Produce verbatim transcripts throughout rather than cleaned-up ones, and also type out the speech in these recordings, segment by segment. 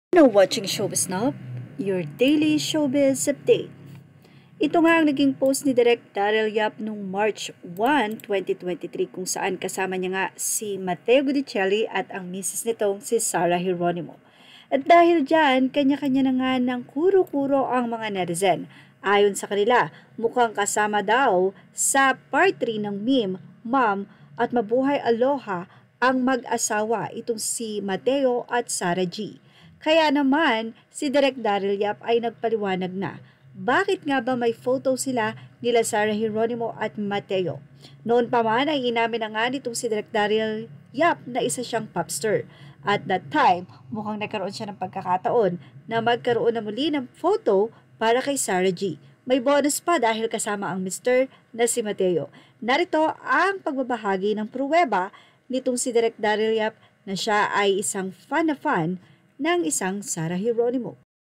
Now watching Showbiz Now, your daily showbiz update. Ito nga ang naging post ni Direk Daryl noong March first, twenty twenty-three kung saan kasama niya nga si Matteo at ang misis nitong si Sarah Geronimo. At dahil dyan, kanya-kanya na nga ng kuro-kuro ang mga netizen. Ayon sa kanila, mukhang kasama daw sa part three ng meme, Mom at Mabuhay Aloha ang mag-asawa itong si Matteo at Sarah G. Kaya naman, si Direk Daryl ay nagpaliwanag na. Bakit nga ba may photo sila nila Sarah Geronimo at Matteo? Noon pa man ay inamin na nga nitong si Direk Daryl na isa siyang popstar. At that time, mukhang nagkaroon siya ng pagkakataon na magkaroon na muli ng photo para kay Sarah G. May bonus pa dahil kasama ang mister na si Matteo. Narito ang pagbabahagi ng pruweba nitong si Direk Daryl na siya ay isang fan na fan ng isang Sarah Geronimo.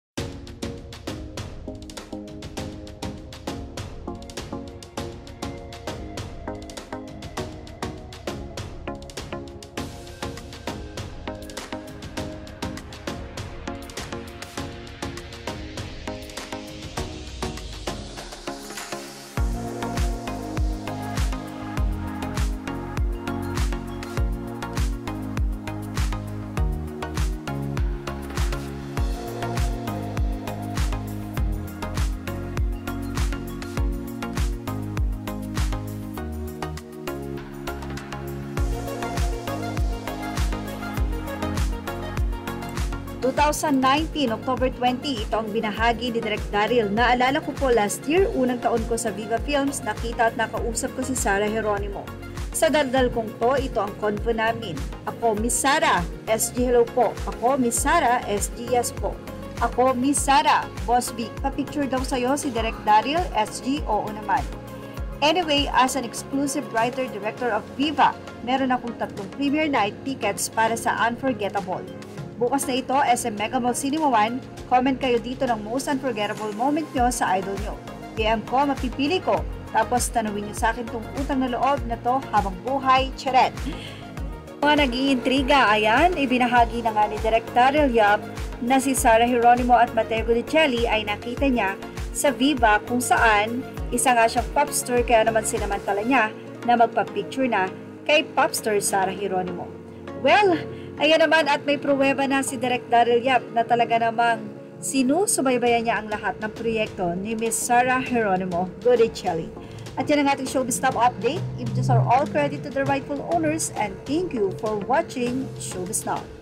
twenty nineteen, October twenty, ito ang binahagi ni Direk Daryl. Naalala ko po last year, unang taon ko sa Viva Films, nakita at nakausap ko si Sarah Geronimo. Sa daldal kong to, ito ang convo namin. Ako, Miss Sarah, S G hello po. Ako, Miss Sarah, S G yes po. Ako, Miss Sarah, Boss B, papicture daw sa'yo si Direk Daryl, S G, oo naman. Anyway, as an exclusive writer-director of Viva, meron akong tatlong premiere night tickets para sa Unforgettable. Bukas na ito, S M Mega Mall Cinema one, comment kayo dito ng most unforgettable moment nyo sa idol nyo. P M ko, mapipili ko. Tapos tanawin nyo sa akin tong utang na loob na to habang buhay, charet. Mga nag-iintriga, ayan, ibinahagi na nga ni Direk Daryl na si Sarah Geronimo at Matteo ay nakita niya sa Viva kung saan isa nga siyang popstar kaya naman sinamantala niya na magpa-picture na kay popstar Sarah Geronimo. Well, ayan naman at may pruweba na si Direk Daryl na talaga namang sinusubaybayan niya ang lahat ng proyekto ni Miss Sarah Geronimo. Goodichelli. At yan ang ating Showbiz Top update. Images are all credit to the rightful owners and thank you for watching Showbiz Now.